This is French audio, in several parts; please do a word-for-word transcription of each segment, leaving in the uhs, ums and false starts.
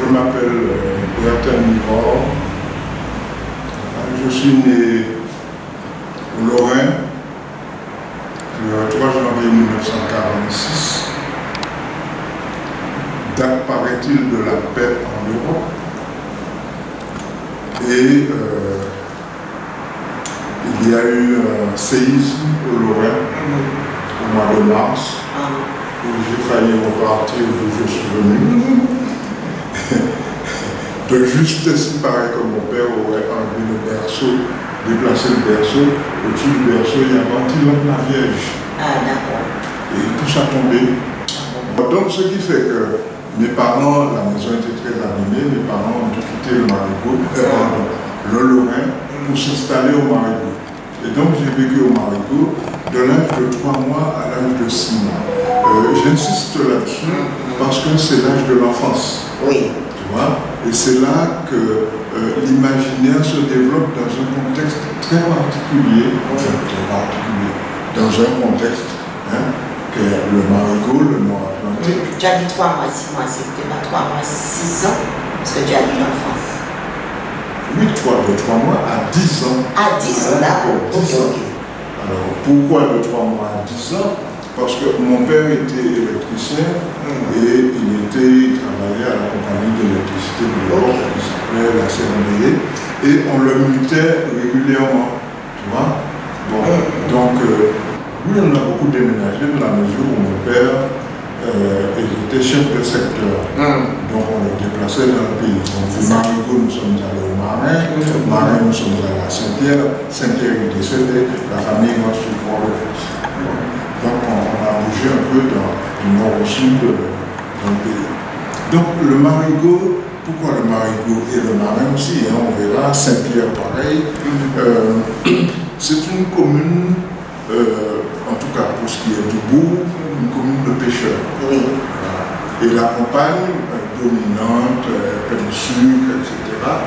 je m'appelle Bertin Nivor. Je suis né au Lorrain le trois janvier mille neuf cent quarante-six. Date, paraît-il, de la paix en Europe. Et euh, il y a eu un séisme au Lorrain au mois de mars, où j'ai failli repartir d'où je suis venu. De justesse, il paraît que mon père aurait enlevé le berceau, déplacé le berceau. Au-dessus du berceau, il y a Ventillon de la Vierge. Ah, d'accord. Et tout ça tombé. Donc, ce qui fait que mes parents, la maison était très abîmée, mes parents ont dû quitter le Marigot, euh, pardon, le Lorrain, pour s'installer au Marigot. Et donc, j'ai vécu au Marigot de l'âge de trois mois à l'âge de six mois. Euh, J'insiste là-dessus parce que c'est l'âge de l'enfance. Oui. Tu vois? Et c'est là que euh, l'imaginaire se développe dans un contexte très particulier, enfin, très particulier, dans un contexte hein, que le Marigot, le Nord-Atlantique. Tu as dit trois mois, six mois, c'était pas trois mois, six ans, parce que tu as dit l'enfance. Oui, trois, de trois mois à dix ans. À dix ans, d'accord. dix ans. Alors, pourquoi de trois mois à dix ans? Parce que mon père était électricien mmh. et il, était, il travaillait à la compagnie d'électricité de l'époque okay. qui s'appelait la C N D E et on le mutait régulièrement. Tu vois? Bon, mmh. donc, euh, oui, on a beaucoup déménagé dans la mesure où mon père euh, il était chef de secteur. Mmh. Donc, on le déplaçait dans le pays. Donc, au Marigot, nous sommes allés au Marin. Au mmh. Marin, nous sommes allés à Saint-Pierre. Saint-Pierre est décédé. La famille va sur Port-de-France. Donc on a bougé un peu dans, du nord au sud dans le pays. Donc le Marigot, pourquoi le Marigot et le Marin aussi, hein, on verra, Saint-Pierre pareil, euh, c'est une commune, euh, en tout cas pour ce qui est du bourg, une commune de pêcheurs. Oui. Voilà. Et la campagne euh, dominante, euh, plein de sucre, et cetera,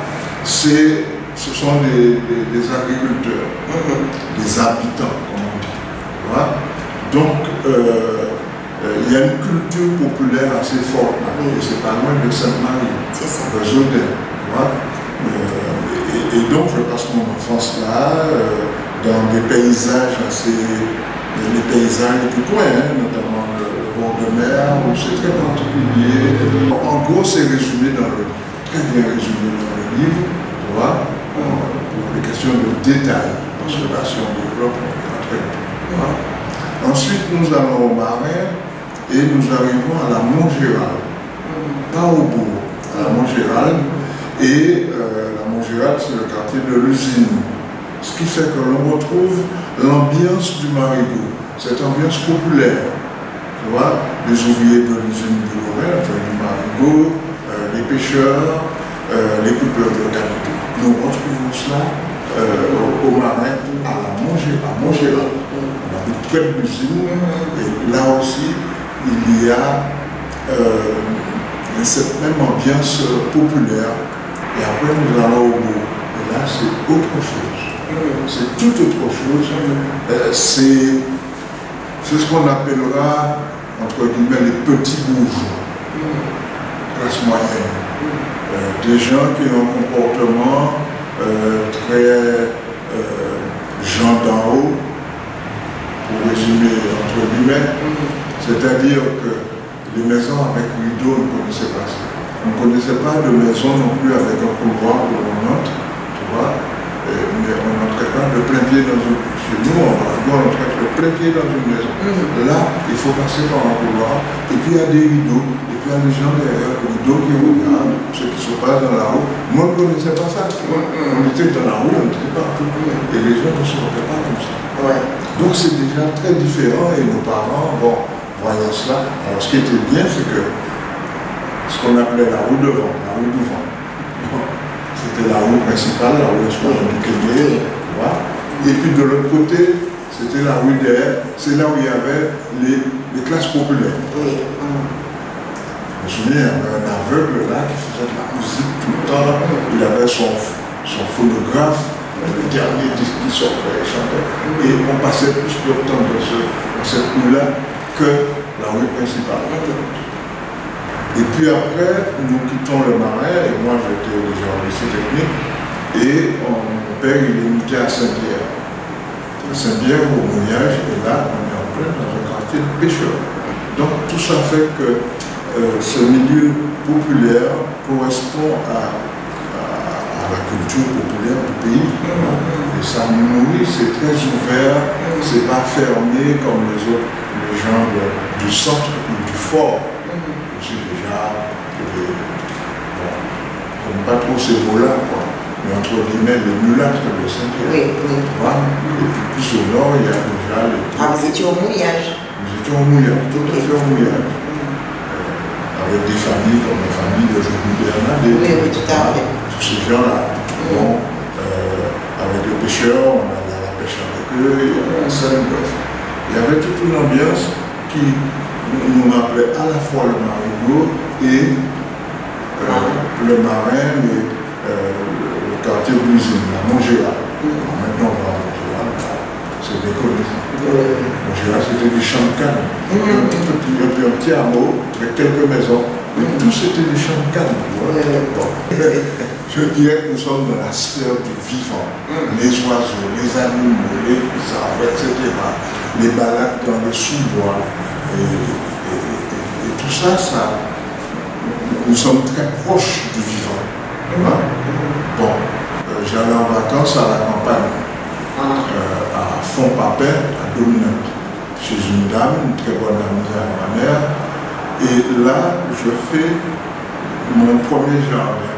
ce sont des, des, des agriculteurs, mm-hmm. des habitants, comme on dit. Voilà. Donc, euh, euh, il y a une culture populaire assez forte là, et c'est pas loin de Sainte-Marie, de Zodin. Euh, et, et donc, je passe mon enfance là, euh, dans des paysages assez. les paysages du coin, hein, notamment le, le bord de mer, où c'est très particulier. En gros, c'est résumé dans le. très bien résumé dans le livre, tu vois, pour les questions de détail, parce que là, si on développe, on est très bien. Ensuite, nous allons au Marin et nous arrivons à la Montgérald, pas au bourg, à la Montgérald. Et euh, la Montgérald, c'est le quartier de l'usine. Ce qui fait que l'on retrouve l'ambiance du Marigot, cette ambiance populaire. Tu vois, les ouvriers de l'usine du Lorrain, enfin du Marigot, euh, les pêcheurs, euh, les coupeurs de canot. Nous retrouvons cela euh, au, au Marin, à la Montgérald. Près de l'usine, et là aussi, il y a euh, cette même ambiance populaire. Et après, nous allons au bourg. Et là, c'est autre chose. C'est tout autre chose. Euh, c'est ce qu'on appellera, entre guillemets, les petits bourgeois, classe moyenne. Euh, des gens qui ont un comportement euh, très euh, gens d'en haut, pour résumer entre guillemets, c'est-à-dire que les maisons avec rideaux, on ne connaissait pas ça. On ne connaissait pas de maison non plus avec un couloir où on entre, tu vois, et, mais on n'entrait pas de plein pied dans une. Chez nous, on va entrer de plein pied dans une maison. Mm-hmm. Là, il faut passer par un couloir, et puis il y a des rideaux, et puis il y a des gens derrière les rideaux qui regardent ce qui se passe dans la rue. Moi, je ne connaissais pas ça. Mm-hmm. On était dans la rue, on n'était pas partout, et les gens ne se regardaient pas comme ça. Ouais. Donc c'est déjà très différent et nos parents, bon, voyant cela, alors ce qui était bien, c'est que ce qu'on appelait la rue devant, la rue du vent, c'était la rue principale, la rue Espoir du Québec, tu vois. Et puis de l'autre côté, c'était la rue derrière, c'est là où il y avait les, les classes populaires. Oui. Je me souviens, il y avait un aveugle là qui faisait de la musique tout le temps, il avait son, son phonographe. Le dernier disque qui sortait et chantait. Et on passait plus de temps dans, ce, dans cette rue-là que la rue principale. Et puis après, nous quittons le Marais, et moi j'étais déjà au lycée technique, et on, mon père il est muté à Saint-Pierre. À Saint-Pierre, au Mouillage, et là on est en plein dans un quartier de pêcheurs. Donc tout ça fait que euh, ce milieu populaire correspond à, à, à la culture populaire du pays. Et ça nous nourrit, c'est très ouvert, c'est pas fermé comme les autres, les gens de, du centre ou du fort. Je suis déjà, les, bon, j'aime pas trop ces mots-là, quoi. Mais entre guillemets, les mulâtres de Saint-Pierre. Oui, oui. Et puis plus au nord, il y a déjà les... Ah, vous étiez au Mouillage? Nous étions au Mouillage, tout à fait au Mouillage. Euh, avec des familles comme la famille de Johnny Bernard. Oui, oui, tout à fait. Tous ces gens-là. Mm. Bon, euh, avec les pêcheurs, on allait à la pêche avec eux, il y avait la scène, bref. Il y avait toute une ambiance qui nous rappelait à la fois le marigot et euh, ah. le marin, mais euh, le, le quartier d'usine, la Montgéra. Mm. Maintenant, on va à Montgéra, c'est déconné. Mm. Montgéra, c'était des champs de canne. Mm. Un petit petit, un petit, un petit hameau avec quelques maisons, mais mm. tous c'était des champs de canne. Mm. Bon. Je dirais que nous sommes dans la sphère du vivant. Mm. Les oiseaux, les animaux, les arbres, et cetera. Les balades dans les sous-bois. Et, et, et, et, et tout ça, ça, nous sommes très proches du vivant. Hein? Bon, euh, j'allais en vacances à la campagne, euh, à Font-Papin, à Dominante, chez une dame, une très bonne amie à ma mère. Et là, je fais mon premier jardin.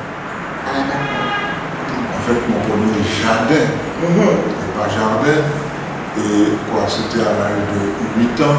En fait, mon premier jardin, et pas jardin. Et quoi, c'était à l'âge de huit ans.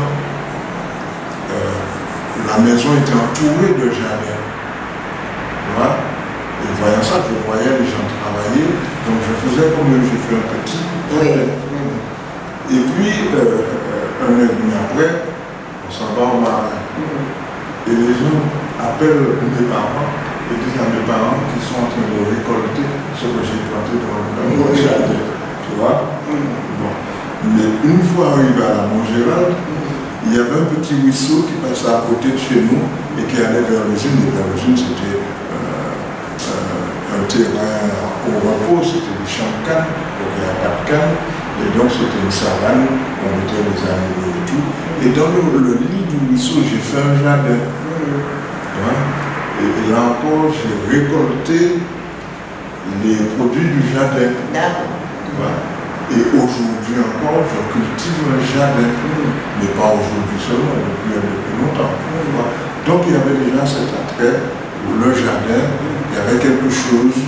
Euh, la maison était entourée de jardins. Voilà. Et voyant ça, je voyais les gens travailler. Donc je faisais comme eux, j'ai fait un petit jardin. Oui. Et puis, euh, un an et demi après, on s'en va au marin. Et les gens appellent mes parents et disent à mes parents qu'ils sont en train de récolter ce que j'ai planté dans, dans mon jardin. Tu vois? Bon. Mais une fois arrivé à la Montgéra, il y avait un petit ruisseau qui passait à côté de chez nous et qui allait vers l'usine. Et vers l'usine, c'était euh, euh, un terrain au repos, c'était des champs de canne, donc il n'y a pas de canne. Et donc c'était une savane, on mettait les animaux et tout. Et dans le, le lit du ruisseau, j'ai fait un jardin. Ouais. Et, et là encore, j'ai récolté les produits du jardin. Ouais. Et aujourd'hui encore, je cultive un jardin, mais pas aujourd'hui seulement, depuis, depuis longtemps. Donc il y avait déjà cet attrait pour le jardin, il y avait quelque chose,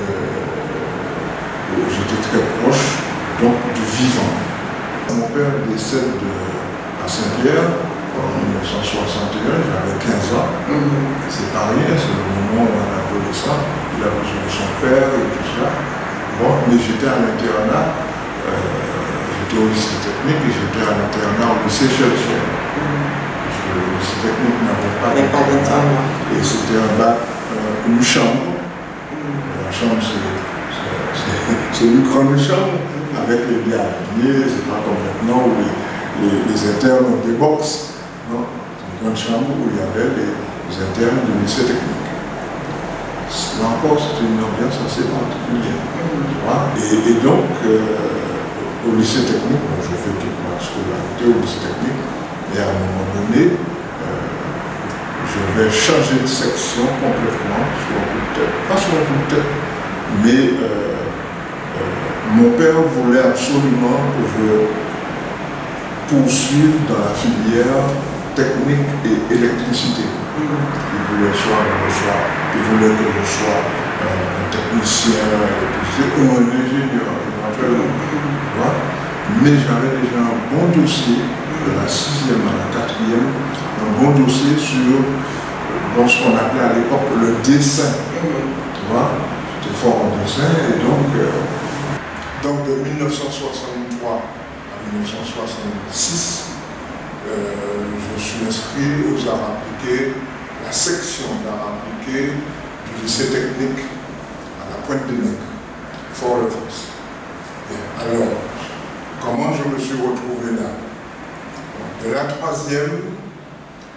euh, j'étais très proche, donc du vivant. Mon père décède de, à Saint-Pierre en mille neuf cent soixante et un, j'avais quinze ans. C'est pas rien, c'est le moment où un adolescent, il a besoin de son père et tout ça. Bon, mais j'étais à l'internat. Euh, j'étais au lycée technique et j'étais à l'internat au lycée Chercheur. Parce que le lycée technique n'avait pas d'internat. Et c'était un bac, euh, une chambre. La chambre, c'est une grande chambre avec les gardiens. C'est pas comme maintenant où les, les, les internes ont des box. Non, c'est une grande chambre où il y avait les, les internes du lycée technique. Là encore, c'était une ambiance assez particulière. Et, et donc, euh, au lycée technique, bon, je fais toute ma scolarité au lycée technique, et à un moment donné, euh, je vais changer de section complètement, sur un coup de tête, pas sur un coup de tête, mais euh, euh, mon père voulait absolument que je poursuive dans la filière technique et électricité. Il voulait soit que je sois, il voulait que je sois euh, un technicien électricité ou un ingénieur éventuellement. Voilà. Mais j'avais déjà un bon dossier de la sixième à la quatrième, un bon dossier sur bon, ce qu'on appelait à l'époque le dessin. Tu vois, j'étais fort en dessin et donc, euh, donc de mille neuf cent soixante-trois à mille neuf cent soixante-six, Euh, je suis inscrit aux arts appliqués, la section d'arts appliqués du lycée technique à la Pointe-des-Nègres, Fort-de-France. Alors, comment je me suis retrouvé là? De la troisième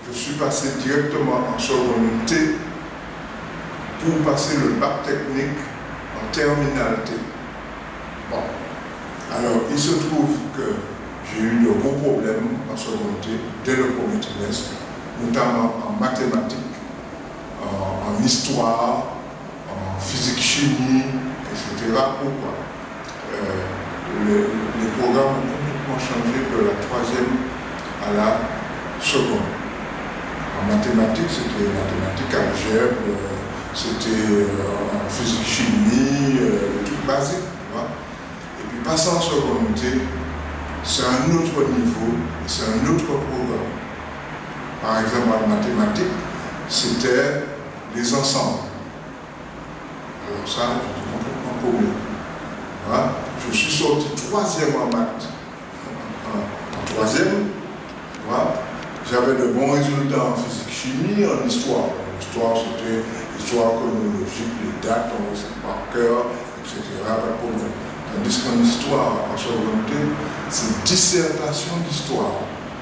je suis passé directement en seconde T pour passer le bac technique en terminale T. Bon. Alors, il se trouve que j'ai eu de gros problèmes en seconde T dès le premier trimestre, notamment en mathématiques, en, en histoire, en physique-chimie, et cetera. Pourquoi? euh, les, les programmes ont complètement changé de la troisième à la seconde. En mathématiques, c'était mathématiques, algèbre, euh, c'était euh, en physique-chimie, euh, le truc basique, tu vois. Et puis passer en seconde T, c'est un autre niveau, c'est un autre programme. Par exemple, en mathématiques, c'était les ensembles. Alors ça, j'étais complètement paumé. Voilà. Je suis sorti troisième en maths. En, en troisième, voilà. J'avais de bons résultats en physique-chimie, en histoire. L'histoire, c'était l'histoire chronologique, les dates, on le sait par cœur, et cetera. Pas de problème. Tandis qu'en histoire, en seconde T, c'est dissertation d'histoire.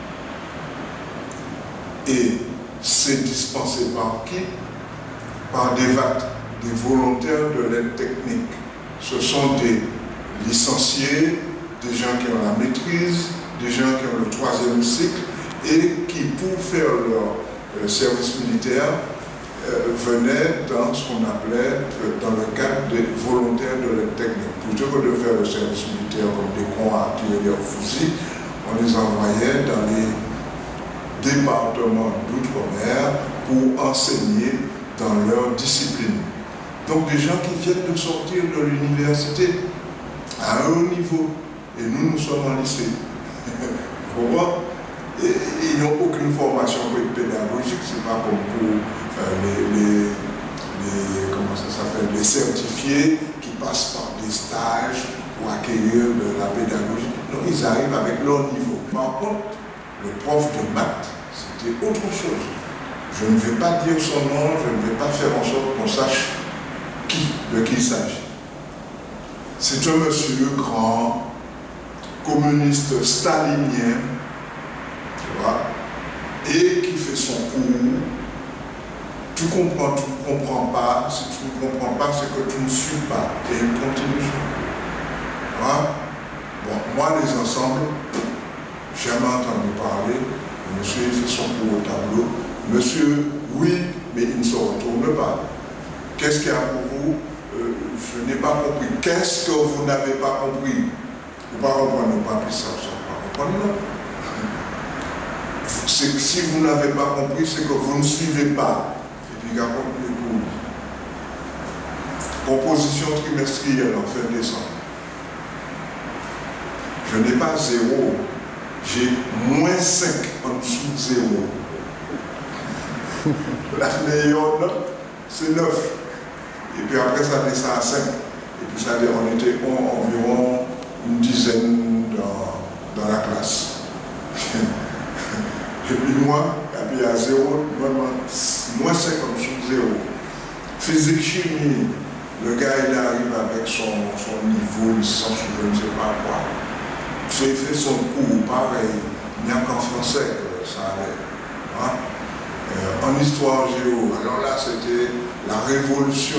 Et c'est dispensé par qui? Par des V A T, des volontaires de l'aide technique. Ce sont des licenciés, des gens qui ont la maîtrise, des gens qui ont le troisième cycle et qui, pour faire leur euh, service militaire, euh, venaient dans ce qu'on appelait, euh, dans le cadre des volontaires de l'aide technique. Plutôt que de faire le service militaire comme des cons à tirer au fusil, on les envoyait dans les départements d'outre-mer pour enseigner dans leur discipline. Donc des gens qui viennent de sortir de l'université à un haut niveau, et nous, nous sommes en lycée. Vous voyez? Et, ils n'ont aucune formation pédagogique, c'est pas comme pour euh, les, les, les, comment ça s'appelle, les certifiés qui passent par des stages pour acquérir de la pédagogie. Non, ils arrivent avec leur niveau. Par contre, le prof de maths, c'était autre chose. Je ne vais pas dire son nom, je ne vais pas faire en sorte qu'on sache qui, de qui il s'agit. C'est un monsieur grand, communiste stalinien, tu vois, et qui fait son cours. Tu comprends, tu ne comprends pas. Si tu ne comprends pas, c'est que tu ne suis pas. Et il continue son cours. Tu vois? Bon, moi, les ensembles, jamais entendu parler. Le monsieur, il fait son cours au tableau. Monsieur, oui, mais il ne se retourne pas. Qu'est-ce qu'il y a pour vous? euh, Je n'ai pas compris. Qu'est-ce que vous n'avez pas compris? Vous ne pouvez pas comprendre, pas plus ça, vous ne pas comprendre, non. C'est que si vous n'avez pas compris, c'est que vous ne suivez pas. Et puis, il a compris le cours. Composition trimestrielle en fin décembre. Je n'ai pas zéro. J'ai moins cinq en dessous de zéro. La meilleure note, c'est neuf. Et puis après, ça descend à cinq. Et puis, ça, on était environ une dizaine dans, dans la classe. Et puis moi, et puis à zéro, vraiment, moins cinq en dessous de zéro. Physique, chimie, le gars, il arrive avec son, son niveau, licence, je ne sais pas quoi. Il fait son cours, pareil. Il n'y a qu'en français que ça allait. Hein? Euh, en histoire géo, alors là, c'était la révolution.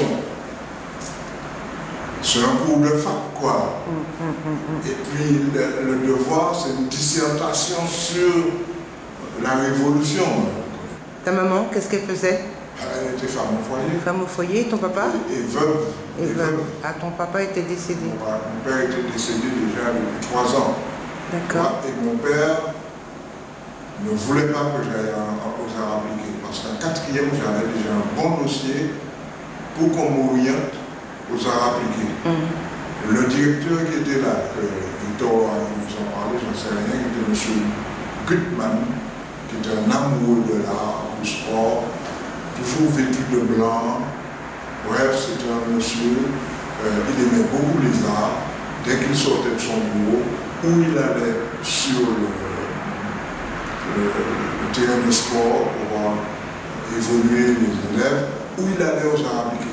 C'est un cours de fac, quoi. Et puis, le, le devoir, c'est une dissertation sur la révolution. Ta maman, qu'est-ce qu'elle faisait? Elle était femme au foyer. Femme au foyer, ton papa? Et, et veuve. Et, et veuve. Ah, ton papa était décédé? Mon, mon père était décédé déjà depuis trois ans. D'accord. Et mon père ne voulait pas que j'aille aux arts appliqués. Parce qu'en quatrième, j'avais déjà un bon dossier pour qu'on m'oriente aux arts appliqués. Mmh. Le directeur qui était là, que Victor a dû vous en parler, j'en sais rien, qui était M. Gutmann, qui était un amoureux de l'art, du sport, toujours vêtu de blanc. Bref, c'était un monsieur, euh, il aimait beaucoup les arts. Dès qu'il sortait de son bureau, où il allait sur le, le, le terrain de sport pour voir évoluer les élèves, où il allait aux arts appliqués.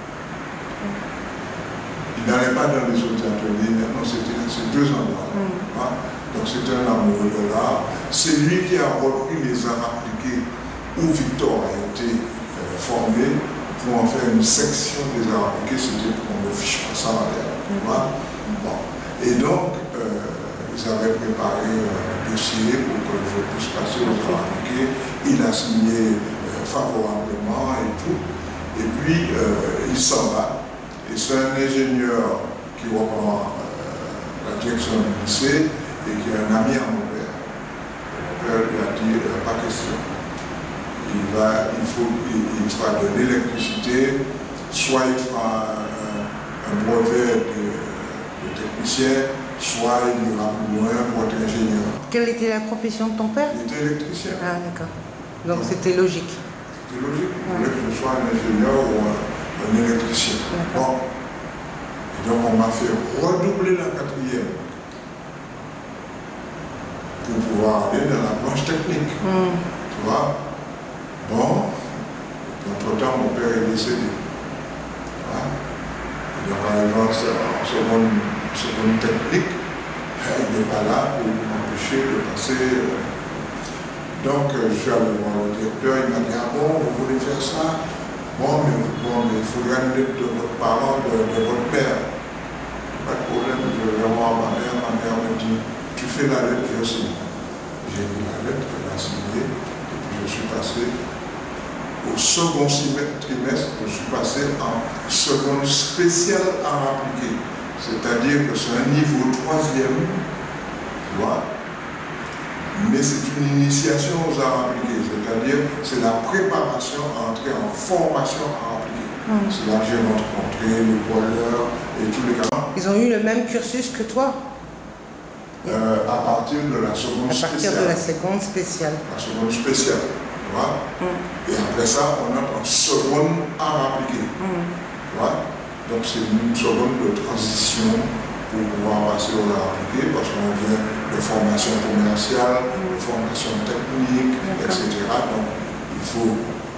Il n'allait pas dans les autres ateliers, maintenant c'était ces deux endroits. Mm. Hein? Donc c'était un amoureux de l'art. C'est lui qui a repris les arts appliqués où Victor a été euh, formé pour en faire une section des arts appliqués, c'était pour qu'on ne fiche pas ça en l'air. Tu vois? Bon. Et donc, euh, ils avaient préparé un dossier pour que je puisse passer aux arts appliqués. Il a signé euh, favorablement et tout. Et puis, euh, il s'en va. Et c'est un ingénieur qui reprend euh, la direction du lycée et qui est un ami à mon père. Mon père lui a dit, euh, pas question. Il, va, il, faut, il, il fera de l'électricité, soit il fera un, un brevet de, de technicien, soit il ira plus loin pour être ingénieur. Quelle était la profession de ton père? Il était électricien. Ah, d'accord. Donc c'était logique. C'était logique. Il voulait que je sois un ingénieur ou un, un électricien. Bon. Et donc on m'a fait redoubler la quatrième pour pouvoir aller dans la branche technique. Mm. Tu vois? Bon. Entre-temps, mon père est décédé. Voilà. Et donc arrivant en seconde, seconde technique, il n'est pas là pour m'empêcher de passer. Donc je suis allé voir le directeur, il m'a dit, ah bon, vous voulez faire ça? Bon, mais, bon, mais il faudrait une lettre de votre parent, de, de votre père. Pas de problème, je vais voir ma mère. Ma mère me dit, tu fais la lettre, je signe. J'ai mis la lettre, elle a signé, et puis je suis passé au second trimestre, je suis passé en seconde spéciale à appliquer. C'est-à-dire que c'est un niveau troisième, tu vois, mais c'est une initiation aux arts appliqués, c'est-à-dire c'est la préparation à entrer en formation à appliquer. Mmh. C'est là que j'ai rencontré les poileurs et tous les cas. Ils ont eu le même cursus que toi? euh, À partir de la seconde spéciale. À partir spéciale. de la seconde spéciale. La seconde spéciale, tu vois. Mmh. Et après ça, on entre en seconde art appliqué. Mmh. Tu vois. Donc c'est une seconde de transition pour pouvoir passer aux arts appliqués, parce qu'on vient de formation commerciale, mmh. de formation technique, et cetera. Donc il faut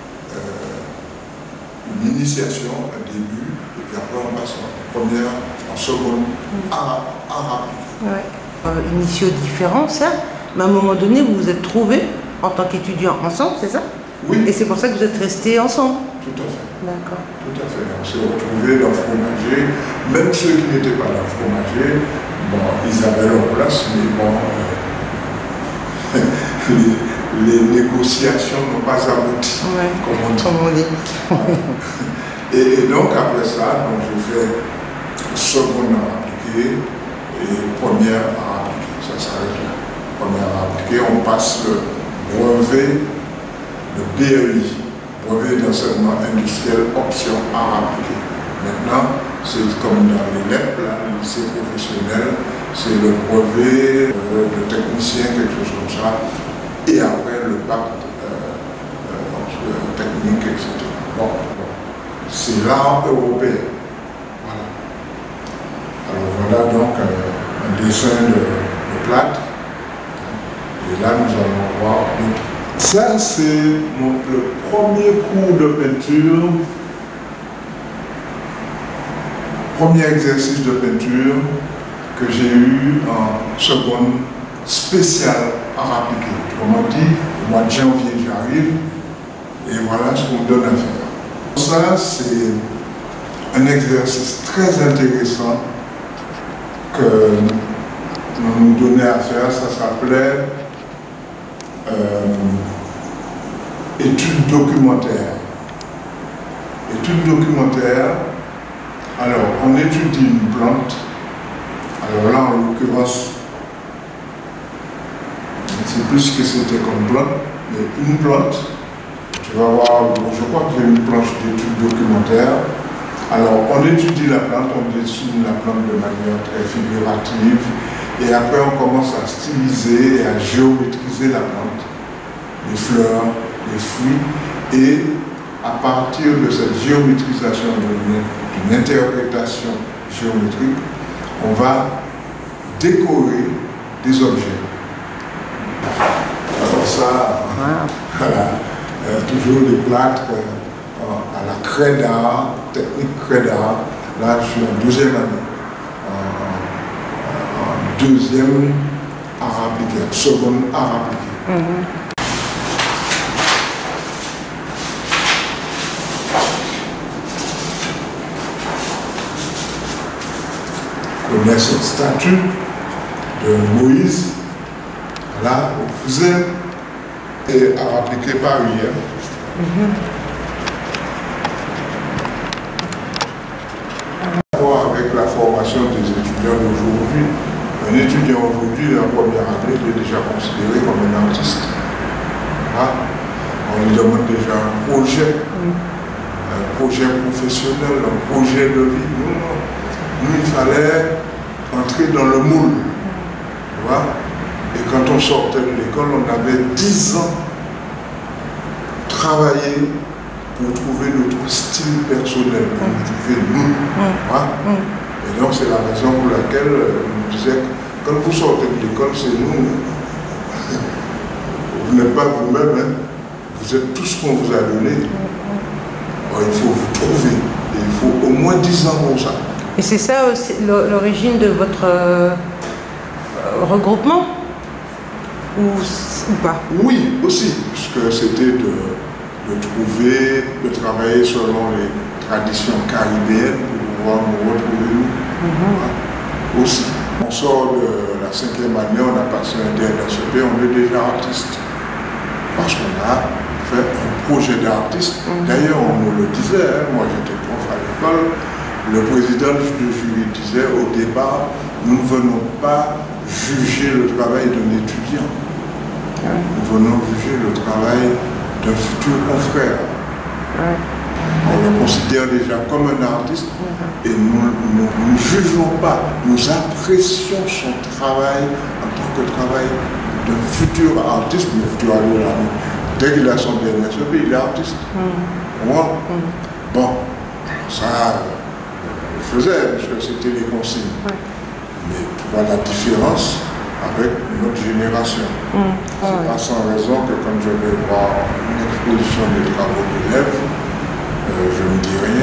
euh, une initiation, un début, et puis après on passe en première, en seconde, mmh. art, art appliqué. Ouais. Euh, initiaux différents, ça, mais à un moment donné, vous vous êtes trouvés en tant qu'étudiants ensemble, c'est ça? Oui. Et c'est pour ça que vous êtes restés ensemble? Tout à fait. D'accord. Tout à fait. On s'est retrouvés dans le fromager. Même ceux qui n'étaient pas dans le fromager, bon, ils avaient leur place, mais bon, euh, les, les négociations n'ont pas abouti, ouais, comme on dit. Comme on dit. et, et donc, après ça, donc, j'ai fait seconde à appliquer et première à appliquer. Ça s'arrête là. Première à appliquer, on passe le brevet, le B E I. Brevet d'enseignement industriel, option art appliqué. Maintenant, c'est comme dans les L E P, là, le lycée professionnel, c'est le brevet euh, de technicien, quelque chose comme ça, et après le bac euh, euh, technique, et cetera. Bon, bon. C'est l'art européen. Voilà. Alors voilà donc euh, un dessin de, de plâtre. Et là, nous allons voir d'autres. Ça, c'est le premier cours de peinture, premier exercice de peinture que j'ai eu en seconde spéciale art appliqué. Autrement dit, au mois de janvier, j'arrive et voilà ce qu'on me donne à faire. Ça, c'est un exercice très intéressant que nous nous donnait à faire. Ça s'appelait Euh, études documentaires. Études documentaires, alors on étudie une plante, alors là en l'occurrence, je ne sais plus ce que c'était comme plante, mais une plante, tu vas voir, je crois qu'il y a une planche d'études documentaires. Alors on étudie la plante, on dessine la plante de manière très figurative, et après on commence à styliser et à géométriser la plante, les fleurs, les fruits, et à partir de cette géométrisation, d'une interprétation géométrique, on va décorer des objets. Alors ça, voilà, euh, toujours des plâtres euh, à la craie d'art, technique craie d'art. Là, je suis en deuxième année. En deuxième art appliqué, seconde art appliqué. Mm-hmm. connaît cette statue de Moïse, là, au Fouzen, et à appliquer par hier. Mm-hmm. Avec la formation des étudiants d'aujourd'hui, un étudiant aujourd'hui, en première année, il est déjà considéré comme un artiste. Hein? On lui demande déjà un projet, mm. un projet professionnel, un projet de vie. Nous, nous, il fallait entrer dans le moule. Tu vois? Et quand on sortait de l'école, on avait dix ans travaillé pour trouver notre style personnel, pour nous trouver nous. Mm. Hein? Mm. Et donc c'est la raison pour laquelle euh, on disait que quand vous sortez de l'école, c'est nous. Vous n'êtes pas vous-même, hein? Vous êtes tout ce qu'on vous a donné. Alors, il faut vous trouver. Et il faut au moins dix ans pour ça. Et c'est ça aussi l'origine de votre euh, regroupement? Ou, ou pas? Oui, aussi, puisque c'était de, de trouver, de travailler selon les traditions caribéennes pour pouvoir nous retrouver nous. Mm-hmm. Voilà. Aussi. On sort de la cinquième année, on a passé un D N S E P, on est déjà artiste. Parce qu'on a fait un projet d'artiste. Mm-hmm. D'ailleurs, on nous le disait, hein, moi j'étais prof à l'école, le président du jury disait au départ, nous ne venons pas juger le travail d'un étudiant. Mm-hmm. Nous venons juger le travail d'un futur confrère. Mm-hmm. On le considère déjà comme un artiste et nous ne jugeons pas, nous apprécions son travail en tant que travail d'un futur artiste, mais futur artiste. Dès qu'il a son D N S E P, il est artiste. Mm. Ouais. Mm. Bon, ça, on le faisait, parce que c'était les consignes. Ouais. Mais tu vois la différence avec notre génération. Mm. C'est ah, pas ouais. sans raison que quand je vais voir une exposition des travaux d'élèves, Euh, je ne dis rien.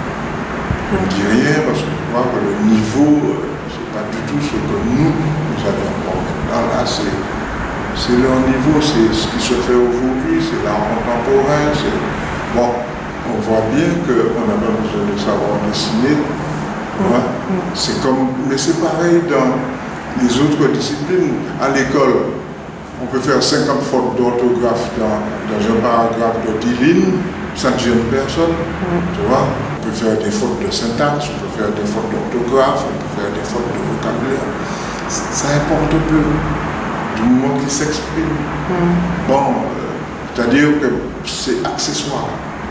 Je ne dis rien parce que je vois que le niveau, euh, c'est pas du tout ce que nous, nous avions. Bon, maintenant, là, c'est leur niveau, c'est ce qui se fait aujourd'hui, c'est l'art contemporain. Bon, on voit bien qu'on n'a pas besoin de savoir dessiner. Hein? C'est comme, mais c'est pareil dans les autres disciplines. À l'école, on peut faire cinquante fautes d'orthographe dans, dans un paragraphe de dix lignes. Ça ne gêne personne, mmh. tu vois. On peut faire des fautes de syntaxe, on peut faire des fautes d'orthographe, on peut faire des fautes de vocabulaire. Ça importe peu, du moment qu'il s'exprime. Mmh. Bon, euh, c'est-à-dire que c'est accessoire.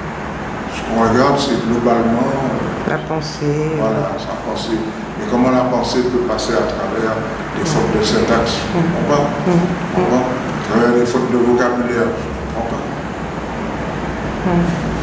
Ce qu'on regarde, c'est globalement... Euh, la pensée. Voilà, sa pensée. Mais comment la pensée peut passer à travers des fautes de syntaxe, je ne comprends pas. Mmh. Je comprends pas. À travers des fautes de vocabulaire, je ne comprends pas. Mmh.